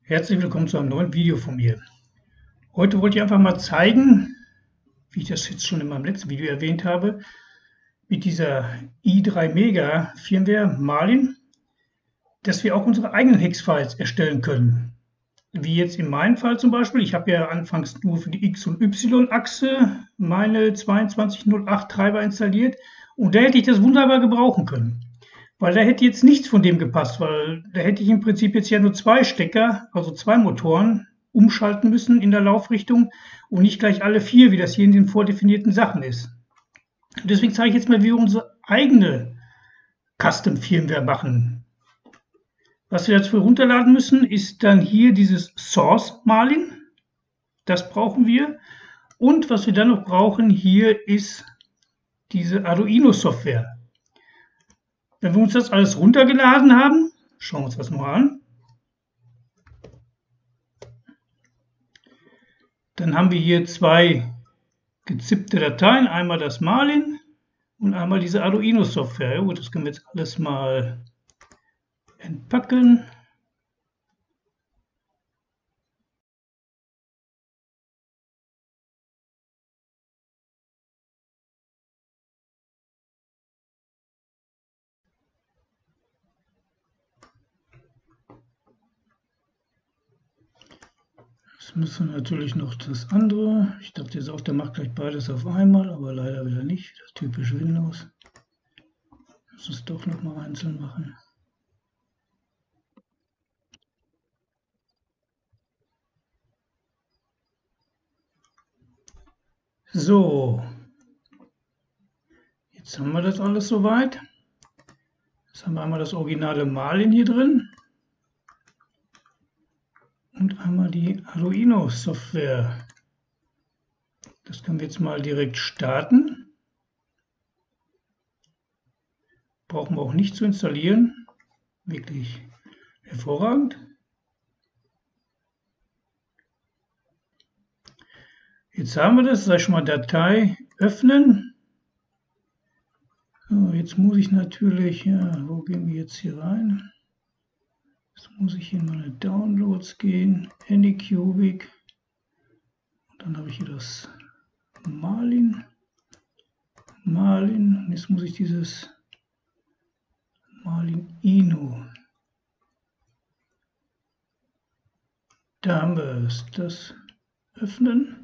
Herzlich willkommen zu einem neuen Video von mir. Heute wollte ich einfach mal zeigen, wie ich das jetzt schon in meinem letzten Video erwähnt habe, mit dieser i3 Mega Firmware Marlin, dass wir auch unsere eigenen Hex-Files erstellen können. Wie jetzt in meinem Fall zum Beispiel, ich habe ja anfangs nur für die X- und Y-Achse meine 2208 Treiber installiert und da hätte ich das wunderbar gebrauchen können. Weil da hätte jetzt nichts von dem gepasst, weil da hätte ich im Prinzip jetzt ja nur zwei Stecker, also zwei Motoren, umschalten müssen in der Laufrichtung und nicht gleich alle vier, wie das hier in den vordefinierten Sachen ist. Und deswegen zeige ich jetzt mal, wie wir unsere eigene Custom-Firmware machen. Was wir dafür runterladen müssen, ist dann hier dieses Source Marlin. Das brauchen wir. Und was wir dann noch brauchen hier ist diese Arduino-Software. Wenn wir uns das alles runtergeladen haben, schauen wir uns das mal an. Dann haben wir hier zwei gezippte Dateien, einmal das Marlin und einmal diese Arduino-Software. Ja, gut, das können wir jetzt alles mal entpacken. Jetzt müssen wir natürlich noch das andere. Ich dachte jetzt auch, der macht gleich beides auf einmal, aber leider wieder nicht. Das ist typisch Windows. Ich muss es doch noch mal einzeln machen. So, jetzt haben wir das alles soweit. Jetzt haben wir einmal das originale Marlin hier drin und einmal die Arduino Software. Das können wir jetzt mal direkt starten. Brauchen wir auch nicht zu installieren. Wirklich hervorragend. Jetzt haben wir das. Sag ich schon mal Datei öffnen. So, jetzt muss ich natürlich, ja, wo gehen wir jetzt hier rein? Jetzt muss ich in meine Downloads gehen, Anycubic. Und dann habe ich hier das Marlin. Und jetzt muss ich dieses Marlin-Ino. Da haben wir es. Das öffnen.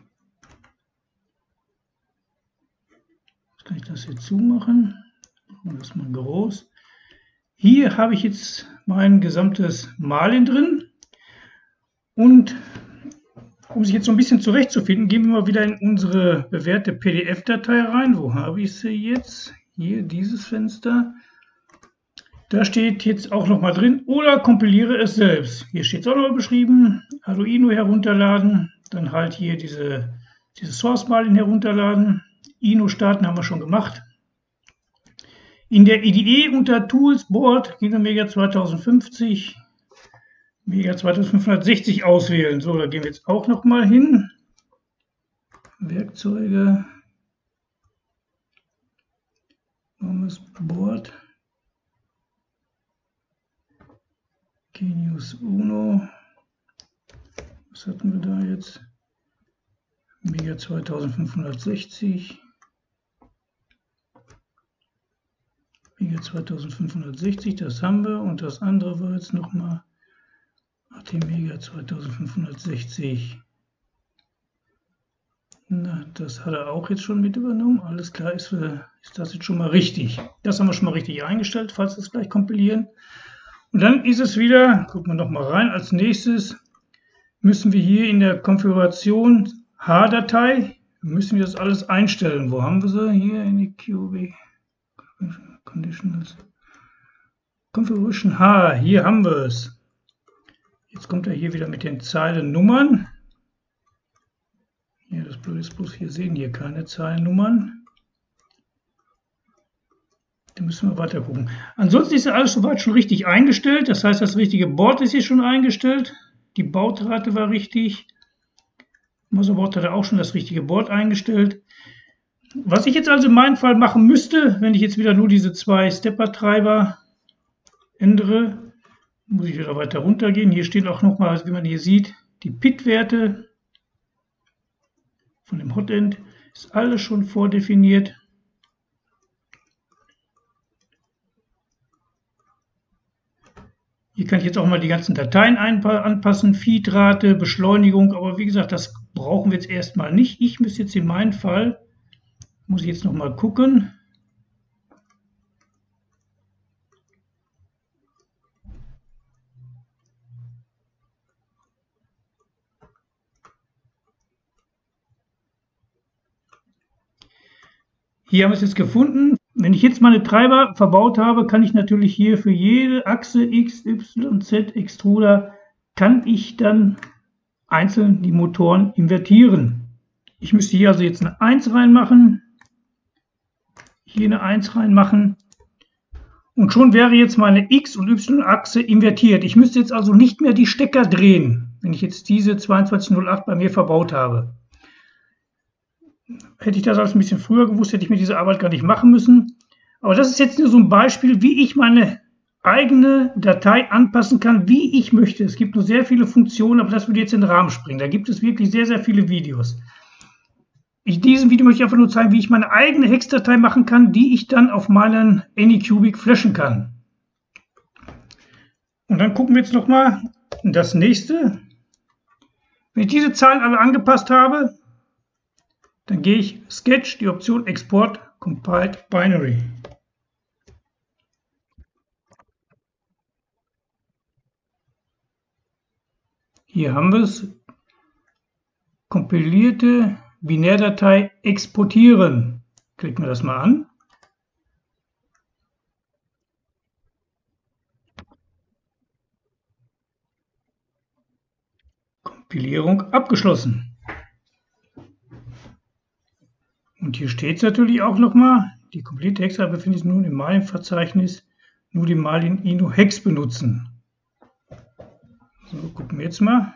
Jetzt kann ich das hier zumachen. Machen wir das mal groß. Hier habe ich jetzt mein gesamtes Marlin drin. Und um sich jetzt so ein bisschen zurechtzufinden, gehen wir mal wieder in unsere bewährte PDF-Datei rein. Wo habe ich sie jetzt? Hier, dieses Fenster. Da steht jetzt auch noch mal drin, oder kompiliere es selbst. Hier steht es auch noch mal beschrieben, Arduino herunterladen, dann halt hier diese Source Marlin herunterladen, Ino starten haben wir schon gemacht. In der IDE unter Tools, Board, gehen wir Mega 2050, Mega 2560 auswählen. So, da gehen wir jetzt auch noch mal hin. Werkzeuge, Board. Genius Uno, was hatten wir da jetzt? Mega 2560, Mega 2560, das haben wir, und das andere war jetzt nochmal AT Mega 2560. Na, das hat er auch jetzt schon mit übernommen. Alles klar, ist das jetzt schon mal richtig. Das haben wir schon mal richtig eingestellt, falls wir es gleich kompilieren. Und dann ist es wieder, gucken wir noch mal rein, als nächstes müssen wir hier in der Konfiguration H-Datei, müssen wir das alles einstellen. Wo haben wir sie? Hier in die QB Conditionals. Configuration H, hier haben wir es. Jetzt kommt er hier wieder mit den Zeilennummern. Hier, das Blöde ist bloß, hier sehen hier keine Zeilennummern. Da müssen wir weiter gucken. Ansonsten ist ja alles soweit schon richtig eingestellt. Das heißt, das richtige Board ist hier schon eingestellt. Die Bautrate war richtig. Motherboard hat auch schon das richtige Board eingestellt. Was ich jetzt also in meinem Fall machen müsste, wenn ich jetzt wieder nur diese zwei Stepper-Treiber ändere, muss ich wieder weiter runter gehen. Hier stehen auch nochmal, wie man hier sieht, die PID-Werte von dem Hotend. Ist alles schon vordefiniert. Hier kann ich jetzt auch mal die ganzen Dateien anpassen, Feedrate, Beschleunigung, aber wie gesagt, das brauchen wir jetzt erstmal nicht. Ich müsste jetzt in meinem Fall, muss ich jetzt noch mal gucken. Hier haben wir es jetzt gefunden. Wenn ich jetzt meine Treiber verbaut habe, kann ich natürlich hier für jede Achse X, Y, Z, Extruder, kann ich dann einzeln die Motoren invertieren. Ich müsste hier also jetzt eine 1 reinmachen, hier eine 1 reinmachen und schon wäre jetzt meine X- und Y-Achse invertiert. Ich müsste jetzt also nicht mehr die Stecker drehen, wenn ich jetzt diese 2208 bei mir verbaut habe. Hätte ich das alles ein bisschen früher gewusst, hätte ich mir diese Arbeit gar nicht machen müssen. Aber das ist jetzt nur so ein Beispiel, wie ich meine eigene Datei anpassen kann, wie ich möchte. Es gibt nur sehr viele Funktionen, aber das würde jetzt in den Rahmen springen. Da gibt es wirklich sehr, sehr viele Videos. In diesem Video möchte ich einfach nur zeigen, wie ich meine eigene Hex-Datei machen kann, die ich dann auf meinen Anycubic flashen kann. Und dann gucken wir jetzt nochmal das nächste. Wenn ich diese Zahlen alle angepasst habe, dann gehe ich Sketch, die Option Export Compiled Binary. Hier haben wir es. Kompilierte Binärdatei exportieren. Klicken wir das mal an. Kompilierung abgeschlossen. Und hier steht es natürlich auch nochmal, die kompilierte Hex befindet sich nun im Marlin-Verzeichnis, nur die Marlin Ino Hex benutzen. So, gucken wir jetzt mal.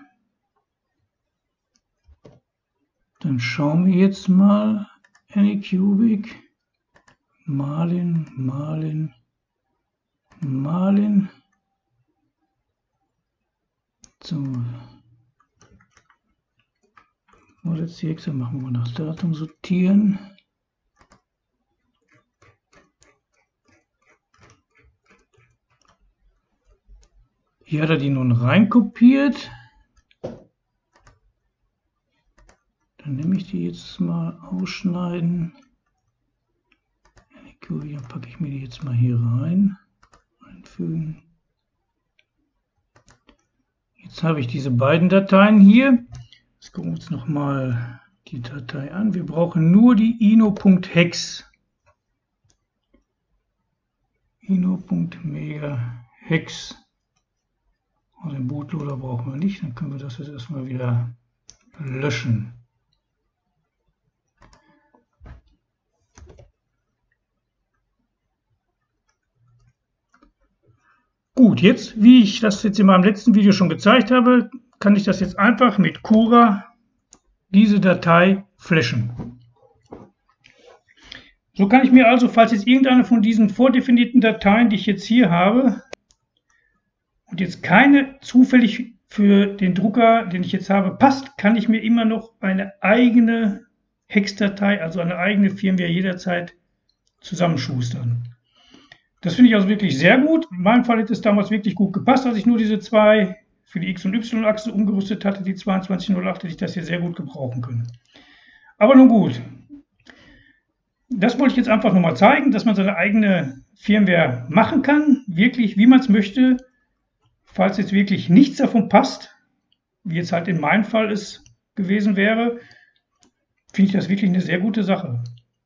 Dann schauen wir jetzt mal Anycubic, Marlin. So. Und jetzt die Hexe machen wir nach Datum sortieren. Hier hat er die nun reinkopiert. Dann nehme ich die jetzt mal ausschneiden. Dann packe ich mir die jetzt mal hier rein. Einfügen. Jetzt habe ich diese beiden Dateien hier. Jetzt gucken wir uns nochmal die Datei an. Wir brauchen nur die ino.hex. ino.megahex. Und den Bootloader brauchen wir nicht. Dann können wir das jetzt erstmal wieder löschen. Gut, jetzt, wie ich das jetzt in meinem letzten Video schon gezeigt habe, kann ich das jetzt einfach mit Cura diese Datei flashen. So kann ich mir also, falls jetzt irgendeine von diesen vordefinierten Dateien, die ich jetzt hier habe, und jetzt keine zufällig für den Drucker, den ich jetzt habe, passt, kann ich mir immer noch eine eigene Hex-Datei, also eine eigene Firmware jederzeit zusammenschustern. Das finde ich also wirklich sehr gut. In meinem Fall hätte es damals wirklich gut gepasst, als ich nur diese zwei für die X- und Y-Achse umgerüstet hatte, die 2208, hätte ich das hier sehr gut gebrauchen können. Aber nun gut. Das wollte ich jetzt einfach nochmal zeigen, dass man seine eigene Firmware machen kann, wirklich wie man es möchte. Falls jetzt wirklich nichts davon passt, wie jetzt halt in meinem Fall es gewesen wäre, finde ich das wirklich eine sehr gute Sache.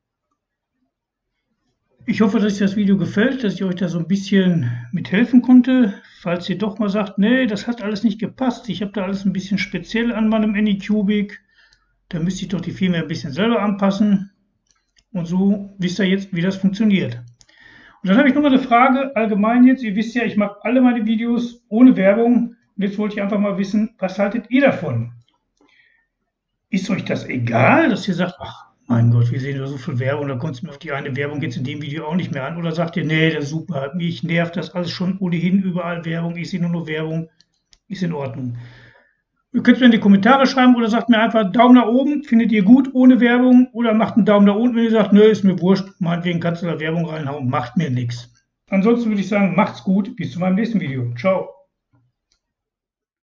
Ich hoffe, dass euch das Video gefällt, dass ich euch da so ein bisschen mithelfen konnte. Falls ihr doch mal sagt, nee, das hat alles nicht gepasst, ich habe da alles ein bisschen speziell an meinem Anycubic, dann müsste ich doch die Firmware ein bisschen selber anpassen. Und so wisst ihr jetzt, wie das funktioniert. Und dann habe ich noch mal eine Frage allgemein jetzt. Ihr wisst ja, ich mache alle meine Videos ohne Werbung. Und jetzt wollte ich einfach mal wissen, was haltet ihr davon? Ist euch das egal, dass ihr sagt, ach, Mein Gott, wir sehen da so viel Werbung, da kommt es mir auf die eine Werbung jetzt in dem Video auch nicht mehr an. Oder sagt ihr, nee, das ist super, mich nervt das alles schon ohnehin überall Werbung, ich sehe nur noch Werbung, ist in Ordnung. Ihr könnt es mir in die Kommentare schreiben oder sagt mir einfach Daumen nach oben, findet ihr gut ohne Werbung, oder macht einen Daumen nach unten, wenn ihr sagt, nö, ist mir wurscht, meinetwegen kannst du da Werbung reinhauen, macht mir nichts. Ansonsten würde ich sagen, macht's gut, bis zu meinem nächsten Video. Ciao.